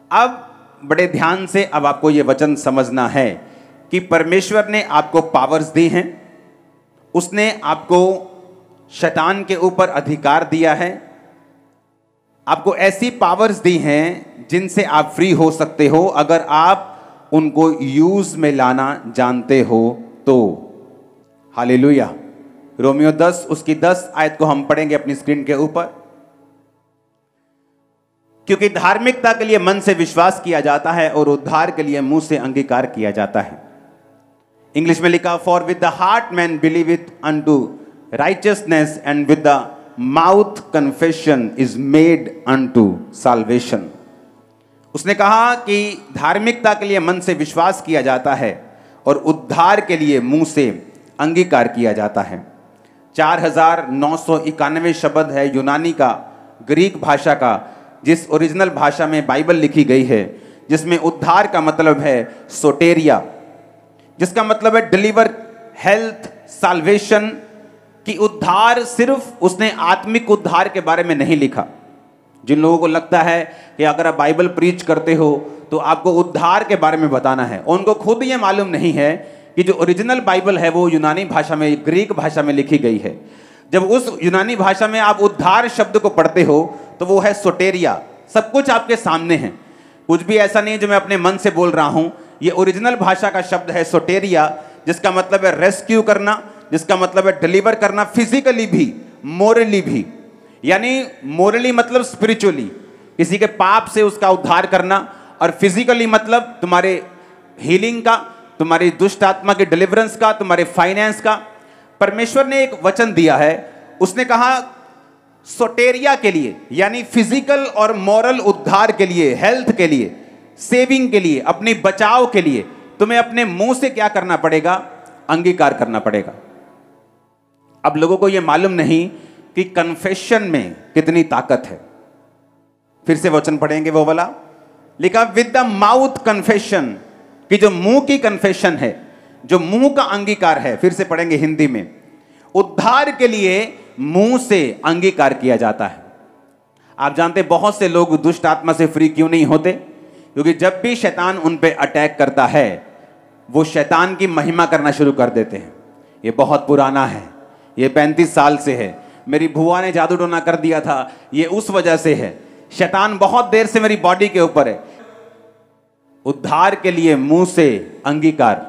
अब बड़े ध्यान से अब आपको ये वचन समझना है कि परमेश्वर ने आपको पावर्स दी हैं, उसने आपको शैतान के ऊपर अधिकार दिया है, आपको ऐसी पावर्स दी हैं जिनसे आप फ्री हो सकते हो अगर आप उनको यूज में लाना जानते हो तो। हालेलुया। रोमियो 10 उसकी 10 आयत को हम पढ़ेंगे अपनी स्क्रीन के ऊपर। क्योंकि धार्मिकता के लिए मन से विश्वास किया जाता है और उद्धार के लिए मुंह से अंगीकार किया जाता है। इंग्लिश में लिखा, for with the heart man believeth unto righteousness and with the mouth confession is made unto salvation। उसने कहा कि धार्मिकता के लिए मन से विश्वास किया जाता है और उद्धार के लिए मुंह से अंगीकार किया जाता है। 4991 शब्द है यूनानी का, ग्रीक भाषा का, जिस ओरिजिनल भाषा में बाइबल लिखी गई है, जिसमें उद्धार का मतलब है सोटेरिया, जिसका मतलब है डिलीवर, हेल्थ, साल्वेशन। कि उद्धार सिर्फ उसने आत्मिक उद्धार के बारे में नहीं लिखा। जिन लोगों को लगता है कि अगर आप बाइबल प्रीच करते हो तो आपको उद्धार के बारे में बताना है, उनको खुद ये मालूम नहीं है कि जो ओरिजिनल बाइबल है वो यूनानी भाषा में, ग्रीक भाषा में लिखी गई है। जब उस यूनानी भाषा में आप उद्धार शब्द को पढ़ते हो तो वो है सोटेरिया। सब कुछ आपके सामने है, कुछ भी ऐसा नहीं जो मैं अपने मन से बोल रहा हूं। ये ओरिजिनल भाषा का शब्द है सोटेरिया, जिसका मतलब है रेस्क्यू करना, जिसका मतलब है डिलीवर करना, फिजिकली भी, मोरली भी। यानी मोरली मतलब स्पिरिचुअली, किसी के पाप से उसका उद्धार करना, और फिजिकली मतलब तुम्हारे हीलिंग का, तुम्हारी दुष्ट आत्मा के डिलीवरेंस का, तुम्हारे फाइनेंस का। परमेश्वर ने एक वचन दिया है, उसने कहा सोटेरिया के लिए, यानी फिजिकल और मॉरल उद्धार के लिए, हेल्थ के लिए, सेविंग के लिए, अपने बचाव के लिए तुम्हें अपने मुंह से क्या करना पड़ेगा? अंगीकार करना पड़ेगा। अब लोगों को यह मालूम नहीं कि कन्फेशन में कितनी ताकत है। फिर से वचन पढ़ेंगे वो वाला, लिखा विद द माउथ कन्फेशन, कि जो मुंह की कन्फेशन है, जो मुंह का अंगीकार है। फिर से पढ़ेंगे हिंदी में, उद्धार के लिए मुंह से अंगीकार किया जाता है। आप जानते बहुत से लोग दुष्ट आत्मा से फ्री क्यों नहीं होते? क्योंकि जब भी शैतान उन पे अटैक करता है वो शैतान की महिमा करना शुरू कर देते हैं। ये बहुत पुराना है, ये 35 साल से है, मेरी बुआ ने जादू टोना कर दिया था, ये उस वजह से है, शैतान बहुत देर से मेरी बॉडी के ऊपर है। उद्धार के लिए मुंह से अंगीकार,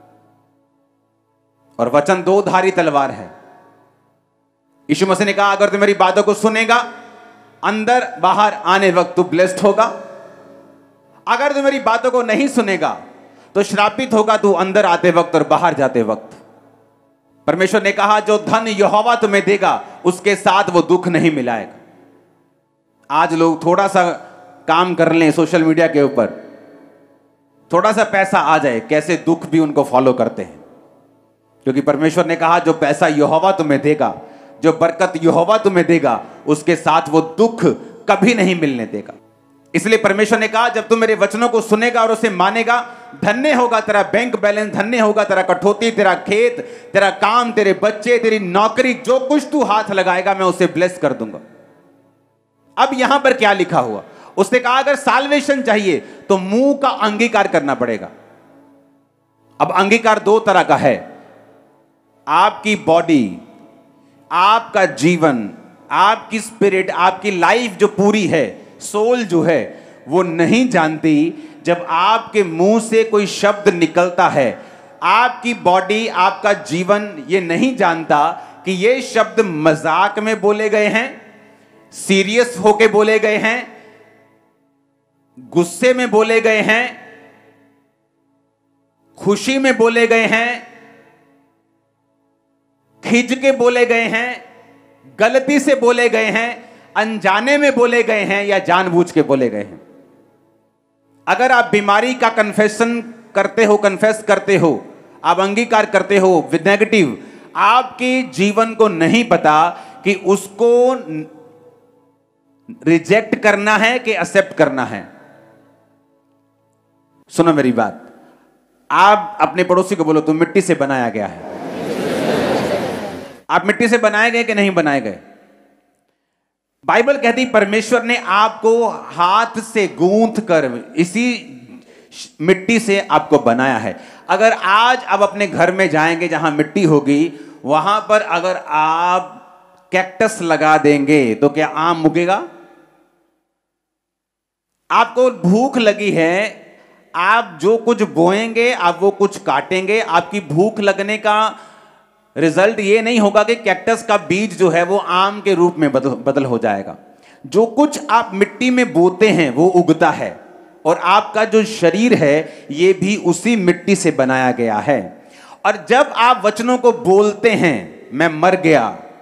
और वचन दो धारी तलवार है। यीशु मसीह ने कहा अगर तू मेरी बातों को सुनेगा, अंदर बाहर आने वक्त तू ब्लेस्ड होगा। अगर तू मेरी बातों को नहीं सुनेगा तो श्रापित होगा तू अंदर आते वक्त और बाहर जाते वक्त। परमेश्वर ने कहा जो धन यहोवा तुम्हें देगा उसके साथ वो दुख नहीं मिलाएगा। आज लोग थोड़ा सा काम कर लें सोशल मीडिया के ऊपर, थोड़ा सा पैसा आ जाए, कैसे दुख भी उनको फॉलो करते हैं। क्योंकि परमेश्वर ने कहा जो पैसा यहोवा तुम्हें देगा, जो बरकत यहोवा तुम्हें देगा, उसके साथ वो दुख कभी नहीं मिलने देगा। इसलिए परमेश्वर ने कहा जब तू मेरे वचनों को सुनेगा और उसे मानेगा, धन्य होगा तेरा बैंक बैलेंस, धन्य होगा तेरा कठौती, तेरा खेत, तेरा काम, तेरे बच्चे, तेरी नौकरी, जो कुछ तू हाथ लगाएगा मैं उसे ब्लेस कर दूंगा। अब यहां पर क्या लिखा हुआ? उसने कहा अगर साल्वेशन चाहिए तो मुंह का अंगीकार करना पड़ेगा। अब अंगीकार दो तरह का है। आपकी बॉडी, आपका जीवन, आपकी स्पिरिट, आपकी लाइफ जो पूरी है, सोल जो है, वो नहीं जानती जब आपके मुंह से कोई शब्द निकलता है। आपकी बॉडी, आपका जीवन ये नहीं जानता कि ये शब्द मजाक में बोले गए हैं, सीरियस होके बोले गए हैं, गुस्से में बोले गए हैं, खुशी में बोले गए हैं, खिंच के बोले गए हैं, गलती से बोले गए हैं, अनजाने में बोले गए हैं या जानबूझ के बोले गए हैं। अगर आप बीमारी का कन्फेशन करते हो, कन्फेस करते हो, आप अंगीकार करते हो विद नेगेटिव, आपके जीवन को नहीं पता कि उसको रिजेक्ट करना है कि एक्सेप्ट करना है। सुनो मेरी बात, आप अपने पड़ोसी को बोलो तुम मिट्टी से बनाया गया है। आप मिट्टी से बनाए गए कि नहीं बनाए गए? बाइबल कहती परमेश्वर ने आपको हाथ से गूंथ कर इसी मिट्टी से आपको बनाया है। अगर आज आप अपने घर में जाएंगे जहां मिट्टी होगी, वहां पर अगर आप कैक्टस लगा देंगे तो क्या आम उगेगा? आपको भूख लगी है, आप जो कुछ बोएंगे आप वो कुछ काटेंगे। आपकी भूख लगने का रिजल्ट ये नहीं होगा कि कैक्टस का बीज जो है वो आम के रूप में बदल हो जाएगा। जो कुछ आप मिट्टी में बोते हैं वो उगता है, और आपका जो शरीर है ये भी उसी मिट्टी से बनाया गया है। और जब आप वचनों को बोलते हैं, मैं मर गया,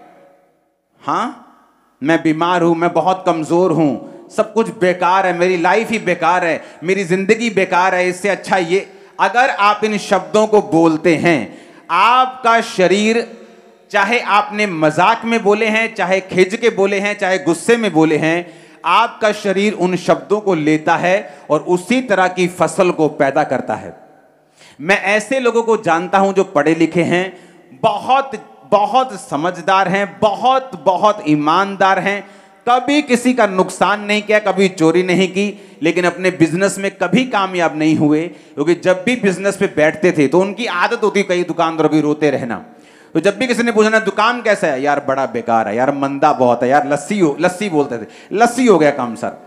हां मैं बीमार हूं, मैं बहुत कमजोर हूं, सब कुछ बेकार है, मेरी लाइफ ही बेकार है, मेरी जिंदगी बेकार है, इससे अच्छा ये, अगर आप इन शब्दों को बोलते हैं, आपका शरीर, चाहे आपने मजाक में बोले हैं, चाहे खिज के बोले हैं, चाहे गुस्से में बोले हैं, आपका शरीर उन शब्दों को लेता है और उसी तरह की फसल को पैदा करता है। मैं ऐसे लोगों को जानता हूं जो पढ़े लिखे हैं, बहुत बहुत समझदार हैं, बहुत बहुत ईमानदार हैं, कभी किसी का नुकसान नहीं किया, कभी चोरी नहीं की, लेकिन अपने बिजनेस में कभी कामयाब नहीं हुए, क्योंकि जब भी बिजनेस पे बैठते थे तो उनकी आदत होती कई दुकानदारों की रोते रहना। तो जब भी किसी ने पूछना दुकान कैसा है, यार बड़ा बेकार है, यार मंदा बहुत है, यार लस्सी बोलते थे, लस्सी हो गया काम सर।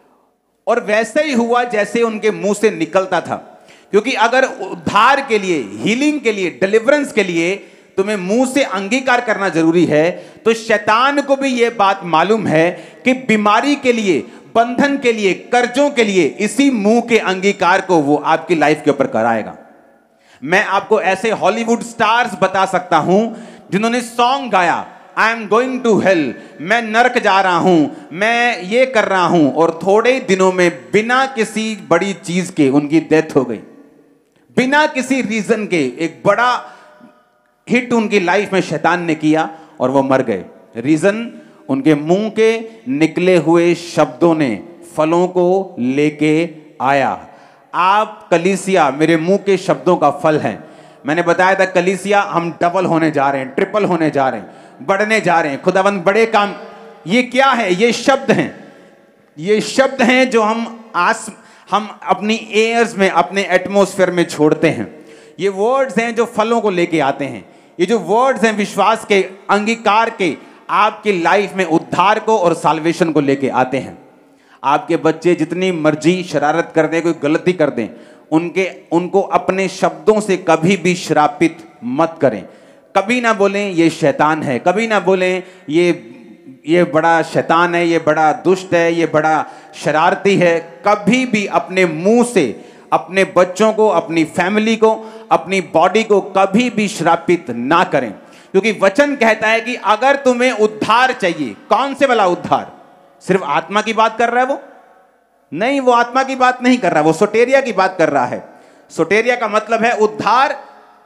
और वैसे ही हुआ जैसे उनके मुंह से निकलता था, क्योंकि अगर उद्धार के लिए, हीलिंग के लिए, डिलीवरेंस के लिए तुम्हें मुंह से अंगीकार करना जरूरी है, तो शैतान को भी यह बात मालूम है कि बीमारी के लिए, बंधन के लिए, कर्जों के लिए इसी मुंह के अंगीकार को वो आपकी लाइफ के ऊपर कराएगा। मैं आपको ऐसे हॉलीवुड स्टार्स बता सकता हूं जिन्होंने सॉन्ग गाया, I am going to hell, मैं नरक जा रहा हूं, मैं ये कर रहा हूं, और थोड़े दिनों में बिना किसी बड़ी चीज के उनकी डेथ हो गई, बिना किसी रीजन के। एक बड़ा हिट उनकी लाइफ में शैतान ने किया और वो मर गए। रीजन, उनके मुंह के निकले हुए शब्दों ने फलों को लेके आया। आप कलीसिया मेरे मुंह के शब्दों का फल हैं। मैंने बताया था कलीसिया हम डबल होने जा रहे हैं, ट्रिपल होने जा रहे हैं, बढ़ने जा रहे हैं, खुदावंद बड़े काम। ये क्या है? ये शब्द हैं, ये शब्द हैं जो हम अपनी एयर्स में, अपने एटमॉस्फेयर में छोड़ते हैं। ये वर्ड्स हैं जो फलों को लेके आते हैं। ये जो वर्ड्स हैं विश्वास के, अंगीकार के, आपकी लाइफ में उद्धार को और साल्वेशन को लेके आते हैं। आपके बच्चे जितनी मर्जी शरारत कर दें, कोई गलती कर दें, उनको अपने शब्दों से कभी भी श्रापित मत करें। कभी ना बोलें ये शैतान है, कभी ना बोलें ये बड़ा शैतान है, ये बड़ा दुष्ट है, ये बड़ा शरारती है। कभी भी अपने मुंह से अपने बच्चों को, अपनी फैमिली को, अपनी बॉडी को कभी भी श्रापित ना करें, क्योंकि वचन कहता है कि अगर तुम्हें उद्धार चाहिए, कौन से वाला उद्धार? सिर्फ आत्मा की बात कर रहा है वो? नहीं, वो आत्मा की बात नहीं कर रहा, वो सोटेरिया की बात कर रहा है। सोटेरिया का मतलब है उद्धार,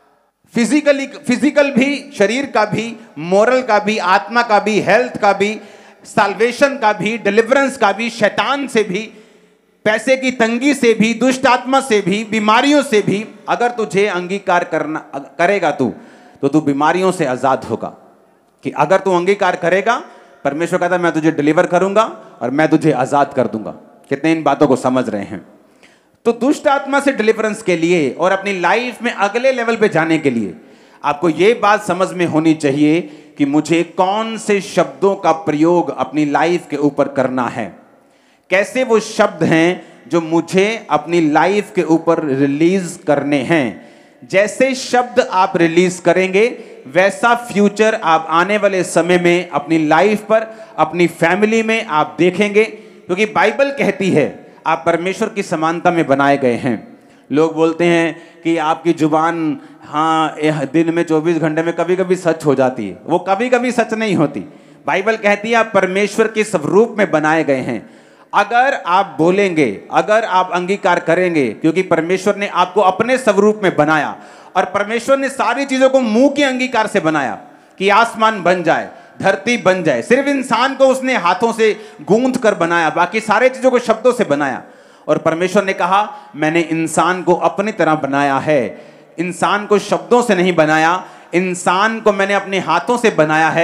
फिजिकल भी, शरीर का भी, मोरल का भी, आत्मा का भी, हेल्थ का भी, साल्वेशन का भी, डिलीवरेंस का भी, शैतान से भी, पैसे की तंगी से भी, दुष्ट आत्मा से भी, बीमारियों से भी। अगर तुझे अंगीकार करेगा तो तू बीमारियों से आजाद होगा। कि अगर तू अंगीकार करेगा, परमेश्वर कहता है मैं तुझे डिलीवर करूंगा और मैं तुझे आजाद कर दूंगा। कितने इन बातों को समझ रहे हैं? तो दुष्ट आत्मा से डिलीवरेंस के लिए और अपनी लाइफ में अगले लेवल पे जाने के लिए आपको यह बात समझ में होनी चाहिए कि मुझे कौन से शब्दों का प्रयोग अपनी लाइफ के ऊपर करना है। कैसे वो शब्द हैं जो मुझे अपनी लाइफ के ऊपर रिलीज करने हैं। जैसे शब्द आप रिलीज करेंगे, वैसा फ्यूचर आप आने वाले समय में अपनी लाइफ पर, अपनी फैमिली में आप देखेंगे। क्योंकि बाइबल कहती है आप परमेश्वर की समानता में बनाए गए हैं। लोग बोलते हैं कि आपकी जुबान, हाँ, दिन में 24 घंटे में कभी कभी सच हो जाती है। वो कभी कभी सच नहीं होती। बाइबल कहती है आप परमेश्वर के स्वरूप में बनाए गए हैं। अगर आप बोलेंगे, अगर आप अंगीकार करेंगे, क्योंकि परमेश्वर ने आपको अपने स्वरूप में बनाया और परमेश्वर ने सारी चीजों को मुंह के अंगीकार से बनाया कि आसमान बन जाए, धरती बन जाए। सिर्फ इंसान को उसने हाथों से गूंथ कर बनाया, बाकी सारे चीजों को शब्दों से बनाया। और परमेश्वर ने कहा मैंने इंसान को अपनी तरह बनाया है। इंसान को शब्दों से नहीं बनाया, इंसान को मैंने अपने हाथों से बनाया है।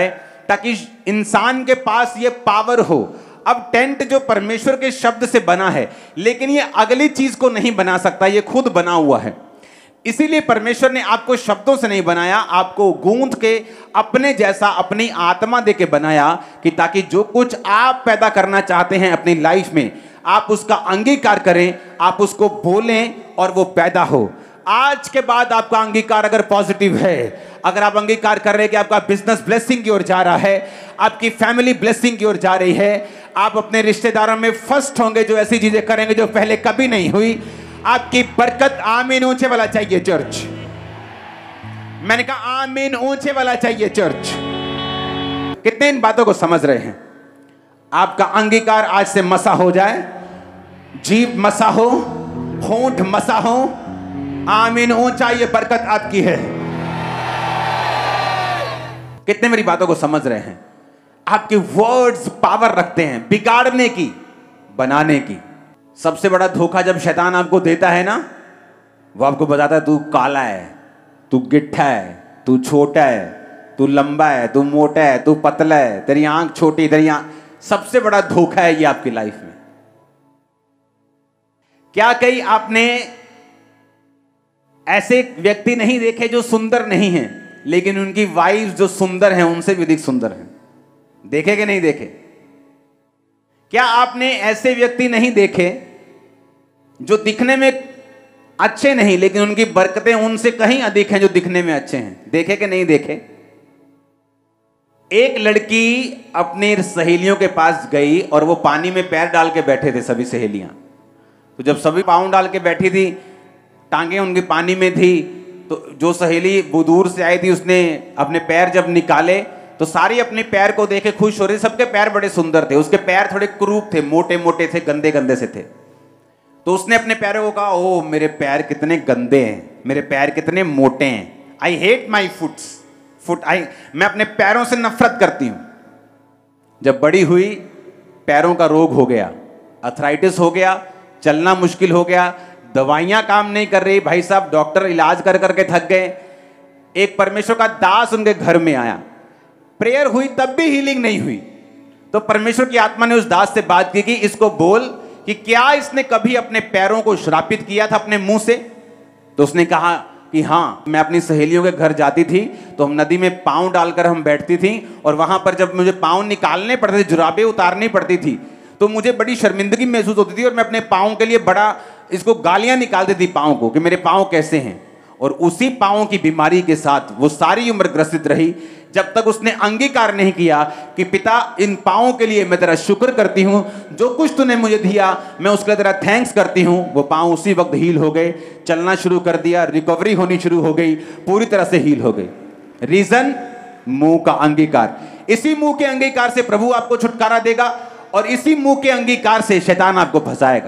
ताकि इंसान के पास ये पावर हो। अब टेंट जो परमेश्वर के शब्द से बना है, लेकिन ये अगली चीज को नहीं बना सकता, ये खुद बना हुआ है। इसीलिए परमेश्वर ने आपको शब्दों से नहीं बनाया, आपको गूंथ के अपने जैसा अपनी आत्मा दे के बनाया, कि ताकि जो कुछ आप पैदा करना चाहते हैं अपनी लाइफ में, आप उसका अंगीकार करें, आप उसको बोलें और वो पैदा हो। आज के बाद आपका अंगीकार अगर पॉजिटिव है, अगर आप अंगीकार कर रहे हैं कि आपका बिजनेस ब्लेसिंग की ओर जा रहा है, आपकी फैमिली ब्लेसिंग की ओर जा रही है, आप अपने रिश्तेदारों में फर्स्ट होंगे, जो ऐसी चीजें करेंगे जो पहले कभी नहीं हुई, आपकी बरकत, आमीन ऊंचे वाला चाहिए चर्च। मैंने कहा आमीन ऊंचे वाला चाहिए चर्च। कितने इन बातों को समझ रहे हैं? आपका अंगीकार आज से मसा हो जाए, जीभ मसा हो, होंठ मसा हो, आमीन ऊंचा, ये बरकत आपकी है। कितने मेरी बातों को समझ रहे हैं? आपके वर्ड्स पावर रखते हैं बिगाड़ने की, बनाने की। सबसे बड़ा धोखा जब शैतान आपको देता है ना, वो आपको बताता है तू काला है, तू गिट्ठा है, तू छोटा है, तू लंबा है, तू मोटा है, तू पतला है, तेरी आंख छोटी, तेरी आंख। सबसे बड़ा धोखा है ये आपकी लाइफ में। क्या कहीं आपने ऐसे व्यक्ति नहीं देखे जो सुंदर नहीं हैं, लेकिन उनकी वाइफ जो सुंदर हैं उनसे भी अधिक सुंदर हैं? देखे कि नहीं देखे? क्या आपने ऐसे व्यक्ति नहीं देखे जो दिखने में अच्छे नहीं, लेकिन उनकी बरकतें उनसे कहीं अधिक हैं जो दिखने में अच्छे हैं? देखे कि नहीं देखे? एक लड़की अपनी सहेलियों के पास गई और वो पानी में पैर डाल के बैठे थे सभी सहेलियां। तो जब सभी पाँव डाल के बैठी थी, टांगे उनकी पानी में थी, तो जो सहेली वो दूर से आई थी, उसने अपने पैर जब निकाले तो सारी अपने पैर को देखे खुश हो रही। सबके पैर बड़े सुंदर थे, उसके पैर थोड़े क्रूप थे, मोटे मोटे थे, गंदे गंदे से थे। तो उसने अपने पैरों को कहा, ओ मेरे पैर कितने गंदे हैं, मेरे पैर कितने मोटे हैं, आई हेट माई मैं अपने पैरों से नफरत करती हूं। जब बड़ी हुई, पैरों का रोग हो गया, अर्थराइटिस हो गया, चलना मुश्किल हो गया, दवाइयां काम नहीं कर रही, भाई साहब डॉक्टर इलाज कर करके थक गए। एक परमेश्वर का दास उनके घर में आया, प्रेयर हुई तब भी हीलिंग नहीं हुई। तो परमेश्वर की आत्मा ने उस दास से बात की कि इसको बोल कि क्या इसने कभी अपने पैरों को श्रापित किया था अपने मुंह से? तो उसने कहा कि हाँ, मैं अपनी सहेलियों के घर जाती थी तो हम नदी में पांव डालकर हम बैठती थी, और वहां पर जब मुझे पांव निकालने पड़ते थे, जुराबें उतारनी पड़ती थी, तो मुझे बड़ी शर्मिंदगी महसूस होती थी और मैं अपने पाँव के लिए बड़ा इसको गालियां निकालती थी पाँव को कि मेरे पाँव कैसे हैं। और उसी पाँव की बीमारी के साथ वो सारी उम्र ग्रसित रही, जब तक उसने अंगीकार नहीं किया कि पिता, इन पाँवों के लिए मैं तेरा शुक्र करती हूँ, जो कुछ तूने मुझे दिया मैं उसके लिए तेरा थैंक्स करती हूँ। वो पाँव उसी वक्त हील हो गए, चलना शुरू कर दिया, रिकवरी होनी शुरू हो गई, पूरी तरह से हील हो गई। रीजन, मुंह का अंगीकार। इसी मुंह के अंगीकार से प्रभु आपको छुटकारा देगा, और इसी मुंह के अंगीकार से शैतान आपको फंसाएगा।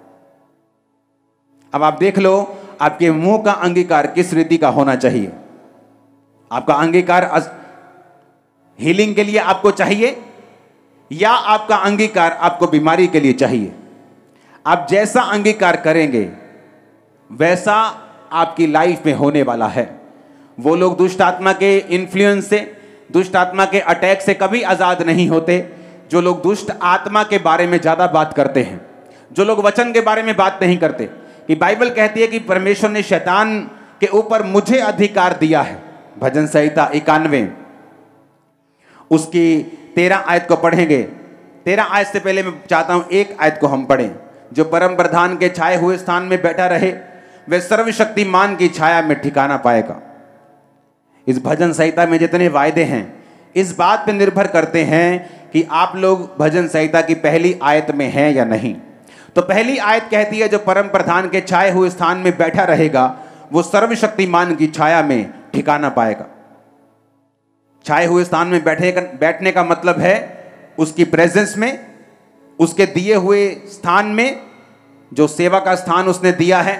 अब आप देख लो, आपके मुंह का अंगीकार किस रीति का होना चाहिए। आपका अंगीकार हीलिंग के लिए आपको चाहिए, या आपका अंगीकार आपको बीमारी के लिए चाहिए? आप जैसा अंगीकार करेंगे वैसा आपकी लाइफ में होने वाला है। वो लोग दुष्ट आत्मा के इन्फ्लुएंस से, दुष्ट आत्मा के अटैक से कभी आजाद नहीं होते जो लोग दुष्ट आत्मा के बारे में ज्यादा बात करते हैं, जो लोग वचन के बारे में बात नहीं करते। कि बाइबल कहती है कि परमेश्वर ने शैतान के ऊपर मुझे अधिकार दिया है। भजन संहिता 91 उसकी 13 आयत को पढ़ेंगे। 13 आयत से पहले मैं चाहता हूं एक आयत को हम पढ़ें। जो परम प्रधान के छाए हुए स्थान में बैठा रहे, वह सर्वशक्तिमान की छाया में ठिकाना पाएगा। इस भजन संहिता में जितने वायदे हैं इस बात पर निर्भर करते हैं कि आप लोग भजन संहिता की पहली आयत में हैं या नहीं। तो पहली आयत कहती है, जो परम प्रधान के छाए हुए स्थान में बैठा रहेगा वो सर्वशक्तिमान की छाया में ठिकाना पाएगा। छाए हुए स्थान में बैठने का मतलब है उसकी प्रेजेंस में, उसके दिए हुए स्थान में, जो सेवा का स्थान उसने दिया है,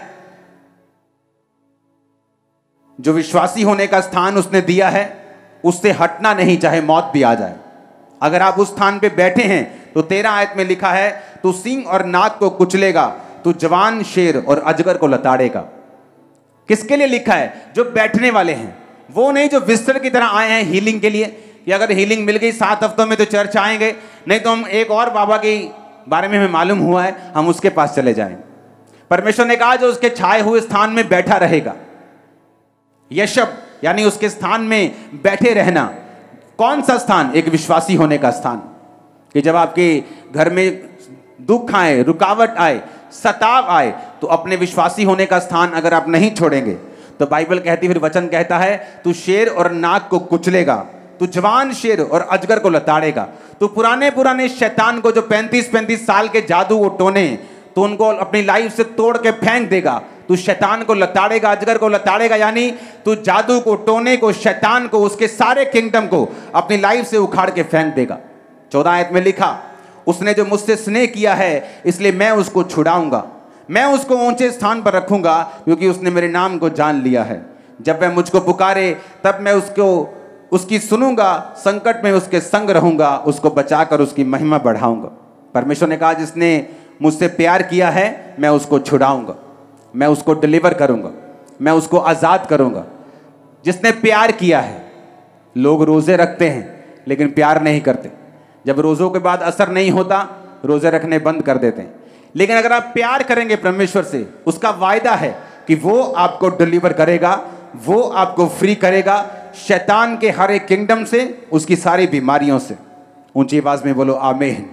जो विश्वासी होने का स्थान उसने दिया है, उससे हटना नहीं, चाहे मौत भी आ जाए। अगर आप उस स्थान पे बैठे हैं तो 13 आयत में लिखा है, तू सिंह और नाग को कुचलेगा, तू जवान शेर और अजगर को लताड़ेगा। किसके लिए लिखा है? जो बैठने वाले हैं, वो नहीं जो विस्तर की तरह आए हैं हीलिंग के लिए, कि अगर हीलिंग मिल गई 7 हफ्तों में तो चर्च आएंगे, नहीं तो हम एक और बाबा के बारे में हमें मालूम हुआ है, हम उसके पास चले जाएंगे। परमेश्वर ने कहा जो उसके छाए हुए स्थान में बैठा रहेगा, यशब यानी उसके स्थान में बैठे रहना। कौन सा स्थान? एक विश्वासी होने का स्थान, कि जब आपके घर में दुख आए, रुकावट आए, सताव आए, तो अपने विश्वासी होने का स्थान अगर आप नहीं छोड़ेंगे तो बाइबल कहती, फिर वचन कहता है, तू शेर और नाग को कुचलेगा, तू जवान शेर और अजगर को लताड़ेगा। तो पुराने शैतान को जो 35-35 साल के जादू वो टोने, तो उनको अपनी लाइफ से तोड़ के फेंक देगा। तू शैतान को लताड़ेगा, अजगर को लताड़ेगा, यानी तू जादू को, टोने को, शैतान को, उसके सारे किंगडम को अपनी लाइफ से उखाड़ के फेंक देगा। 14 आयत में लिखा, उसने जो मुझसे स्नेह किया है इसलिए मैं उसको छुड़ाऊंगा, मैं उसको ऊंचे स्थान पर रखूंगा, क्योंकि उसने मेरे नाम को जान लिया है। जब वह मुझको पुकारे तब मैं उसकी सुनूंगा, संकट में उसके संग रहूंगा, उसको बचाकर उसकी महिमा बढ़ाऊंगा। परमेश्वर ने कहा जिसने मुझसे प्यार किया है मैं उसको छुड़ाऊंगा, मैं उसको डिलीवर करूंगा, मैं उसको आजाद करूंगा। जिसने प्यार किया है, लोग रोजे रखते हैं लेकिन प्यार नहीं करते। जब रोजों के बाद असर नहीं होता, रोजे रखने बंद कर देते हैं। लेकिन अगर आप प्यार करेंगे परमेश्वर से, उसका वायदा है कि वो आपको डिलीवर करेगा, वो आपको फ्री करेगा शैतान के हर एक किंगडम से, उसकी सारी बीमारियों से। ऊंची आवाज में बोलो आमीन।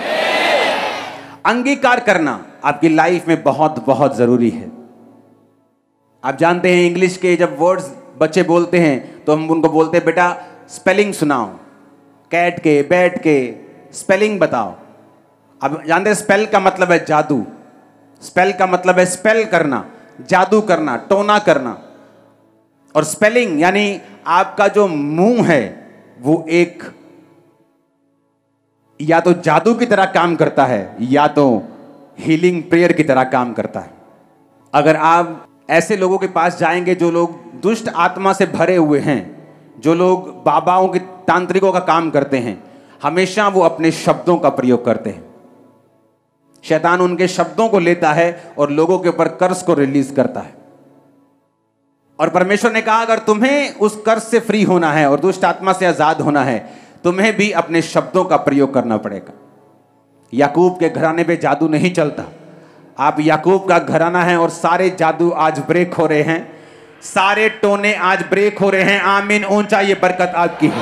अंगीकार करना आपकी लाइफ में बहुत बहुत जरूरी है। आप जानते हैं इंग्लिश के जब वर्ड्स बच्चे बोलते हैं तो हम उनको बोलते हैं बेटा स्पेलिंग सुनाओ, कैट के, बैट के स्पेलिंग बताओ। अब जानते हैं स्पेल का मतलब है जादू, स्पेल का मतलब है स्पेल करना, जादू करना, टोना करना। और स्पेलिंग यानी आपका जो मुंह है वो एक या तो जादू की तरह काम करता है या तो हीलिंग प्रेयर की तरह काम करता है। अगर आप ऐसे लोगों के पास जाएंगे जो लोग दुष्ट आत्मा से भरे हुए हैं, जो लोग बाबाओं के, तांत्रिकों का काम करते हैं, हमेशा वो अपने शब्दों का प्रयोग करते हैं। शैतान उनके शब्दों को लेता है और लोगों के ऊपर कर्ज को रिलीज करता है। और परमेश्वर ने कहा अगर तुम्हें उस कर्ज से फ्री होना है और दुष्ट आत्मा से आजाद होना है, तुम्हें भी अपने शब्दों का प्रयोग करना पड़ेगा। याकूब के घराने पे जादू नहीं चलता। आप याकूब का घराना है और सारे जादू आज ब्रेक हो रहे हैं, सारे टोने आज ब्रेक हो रहे हैं। आमीन। ऊंचा ये बरकत आपकी है।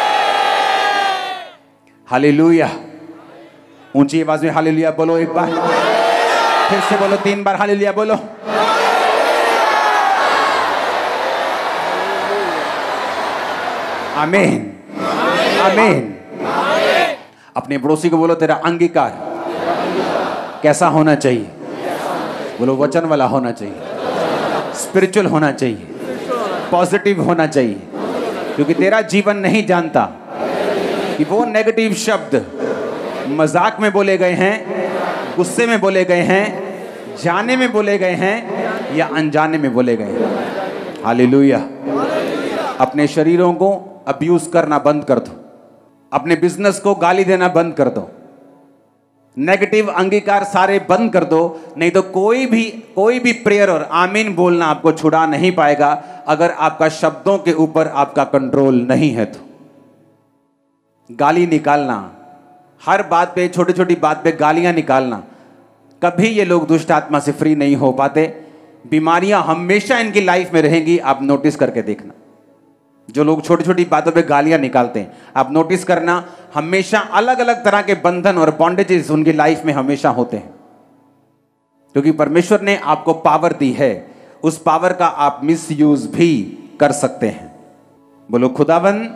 हालेलुया। ऊंची आवाज में हालेलुया बोलो एक बार, फिर से बोलो 3 बार हालेलुया बोलो। आमीन आमीन। अपने पड़ोसी को बोलो तेरा अंगीकार कैसा होना चाहिए? बोलो वचन वाला होना चाहिए, स्पिरिचुअल होना चाहिए, पॉजिटिव होना चाहिए, क्योंकि तेरा जीवन नहीं जानता कि वो नेगेटिव शब्द मजाक में बोले गए हैं, गुस्से में बोले गए हैं, जाने में बोले गए हैं या अनजाने में बोले गए हैं। हालेलुया। अपने शरीरों को अब्यूज करना बंद कर दो, अपने बिजनेस को गाली देना बंद कर दो, नेगेटिव अंगीकार सारे बंद कर दो, नहीं तो कोई भी प्रेयर और आमीन बोलना आपको छुड़ा नहीं पाएगा अगर आपका शब्दों के ऊपर आपका कंट्रोल नहीं है। तो गाली निकालना, हर बात पे, छोटी छोटी बात पे गालियां निकालना, कभी ये लोग दुष्ट आत्मा से फ्री नहीं हो पाते। बीमारियां हमेशा इनकी लाइफ में रहेंगी। आप नोटिस करके देखना, जो लोग छोटी छोटी बातों पे गालियां निकालते हैं, आप नोटिस करना, हमेशा अलग अलग तरह के बंधन और बॉन्डेजेस उनकी लाइफ में हमेशा होते हैं। क्योंकि परमेश्वर ने आपको पावर दी है, उस पावर का आप मिस यूज भी कर सकते हैं। बोलो खुदावन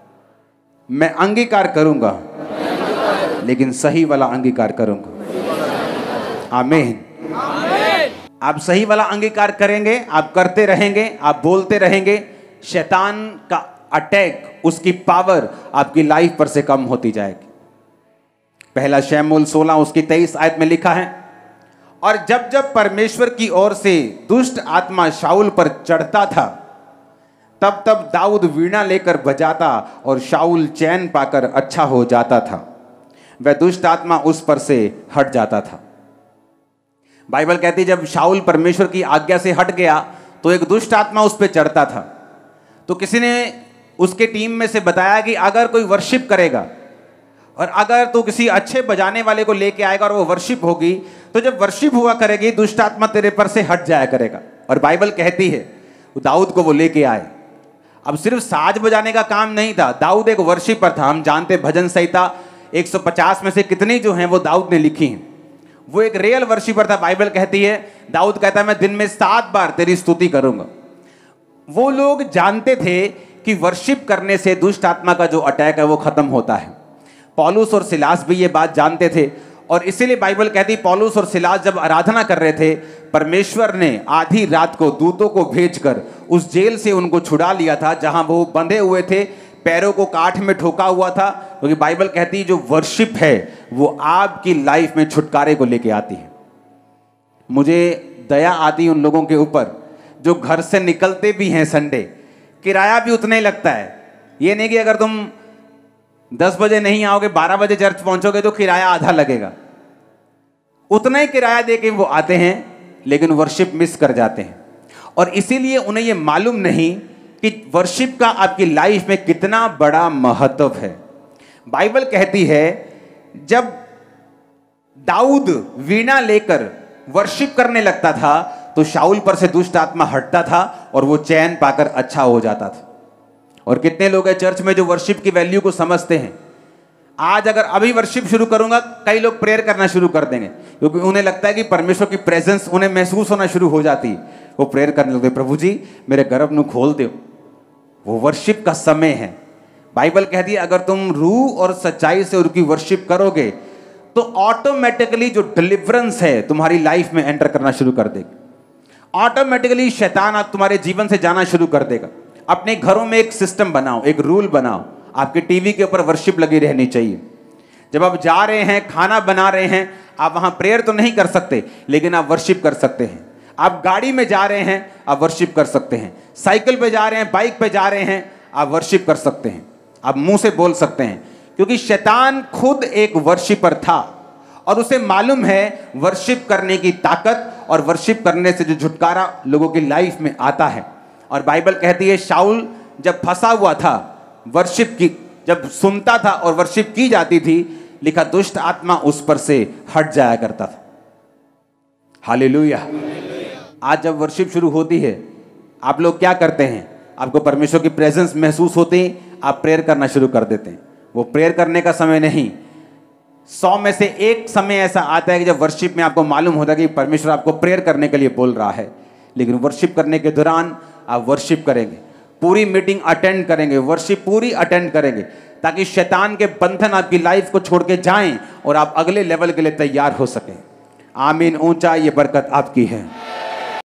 मैं अंगीकार करूंगा लेकिन सही वाला अंगीकार करूंगा। आमीन। आप सही वाला अंगीकार करेंगे, आप करते रहेंगे, आप बोलते रहेंगे, शैतान का अटैक, उसकी पावर आपकी लाइफ पर से कम होती जाएगी। पहला शमूएल 16 उसकी 23 आयत में लिखा है, और जब जब परमेश्वर की ओर से दुष्ट आत्मा शाऊल पर चढ़ता था तब तब दाऊद वीणा लेकर बजाता और शाऊल चैन पाकर अच्छा हो जाता था, वह दुष्ट आत्मा उस पर से हट जाता था। बाइबल कहती जब शाऊल परमेश्वर की आज्ञा से हट गया तो एक दुष्ट आत्मा उस पर चढ़ता था। तो किसी ने उसके टीम में से बताया कि अगर कोई वर्शिप करेगा और अगर तू किसी अच्छे बजाने वाले को लेके आएगा और वो वर्शिप होगी, तो जब वर्शिप हुआ करेगी दुष्ट आत्मा तेरे पर से हट जाया करेगा। और बाइबल कहती है दाऊद को वो लेके आए। अब सिर्फ साज बजाने का काम नहीं था, दाऊद एक वर्शिपर था। हम जानते भजन संहिता 150 में से कितनी जो हैं वो दाऊद ने लिखी हैं। वो एक रियल वर्शिपर था। बाइबल कहती है, दाऊद कहता है मैं दिन में 7 बार तेरी स्तुति करूंगा। वो लोग जानते थे कि वर्शिप करने से दुष्ट आत्मा का जो अटैक है वो खत्म होता है। पौलुस और सिलास भी ये बात जानते थे और इसीलिए बाइबल कहती है पौलुस और सिलास जब आराधना कर रहे थे, परमेश्वर ने आधी रात को दूतों को भेजकर उस जेल से उनको छुड़ा लिया था जहां वो बंधे हुए थे, पैरों को काठ में ठोका हुआ था। क्योंकि बाइबल कहती है जो वर्शिप है वो आपकी लाइफ में छुटकारे को लेके आती है। मुझे दया आती है उन लोगों के ऊपर जो घर से निकलते भी हैं संडे, किराया भी उतना ही लगता है। ये नहीं कि अगर तुम 10 बजे नहीं आओगे 12 बजे चर्च पहुंचोगे तो किराया आधा लगेगा। उतना ही किराया दे के वो आते हैं लेकिन वर्शिप मिस कर जाते हैं। और इसीलिए उन्हें ये मालूम नहीं कि वर्शिप का आपकी लाइफ में कितना बड़ा महत्व है। बाइबल कहती है जब दाऊद वीणा लेकर वर्शिप करने लगता था तो शाऊल पर से दुष्ट आत्मा हटता था और वो चैन पाकर अच्छा हो जाता था। और कितने लोग हैं चर्च में जो वर्शिप की वैल्यू को समझते हैं। आज अगर अभी वर्शिप शुरू करूंगा, कई लोग प्रेयर करना शुरू कर देंगे क्योंकि उन्हें लगता है कि परमेश्वर की प्रेजेंस उन्हें महसूस होना शुरू हो जाती है। वो प्रेयर करने लगते, प्रभु जी मेरे गर्भ ਨੂੰ खोल दो। वो वर्शिप का समय है। बाइबल कहती है अगर तुम रूह और सच्चाई से उनकी वर्शिप करोगे तो ऑटोमेटिकली जो डिलीवरेंस है तुम्हारी लाइफ में एंटर करना शुरू कर देगा। ऑटोमेटिकली शैतान आप तुम्हारे जीवन से जाना शुरू कर देगा। अपने घरों में एक सिस्टम बनाओ, एक रूल बनाओ, आपके टीवी के ऊपर वर्शिप लगी रहनी चाहिए। जब आप जा रहे हैं, खाना बना रहे हैं, आप वहां प्रेयर तो नहीं कर सकते लेकिन आप वर्शिप कर सकते हैं। आप गाड़ी में जा रहे हैं, आप वर्शिप कर सकते हैं। साइकिल पे जा रहे हैं, बाइक पे जा रहे हैं, आप वर्शिप कर सकते हैं। आप मुंह से बोल सकते हैं क्योंकि शैतान खुद एक वर्शिपर था और उसे मालूम है वर्शिप करने की ताकत और वर्शिप करने से जो छुटकारा लोगों की लाइफ में आता है। और बाइबल कहती है शाऊल जब फंसा हुआ था, वर्शिप की जब सुनता था और वर्शिप की जाती थी, लिखा दुष्ट आत्मा उस पर से हट जाया करता था। हालेलुया। आज जब वर्शिप शुरू होती है आप लोग क्या करते हैं? आपको परमेश्वर की प्रेजेंस महसूस होती है, आप प्रेयर करना शुरू कर देते हैं। वो प्रेयर करने का समय नहीं, 100 में से 1 समय ऐसा आता है कि जब वर्शिप में आपको मालूम होता है कि परमेश्वर आपको प्रेयर करने के लिए बोल रहा है। लेकिन वर्शिप करने के दौरान आप वर्शिप करेंगे, पूरी मीटिंग अटेंड करेंगे, वर्शिप पूरी अटेंड करेंगे ताकि शैतान के बंधन आपकी लाइफ को छोड़ के जाएं और आप अगले लेवल के लिए तैयार हो सकें। आमीन। ऊंचा ये बरकत आपकी है।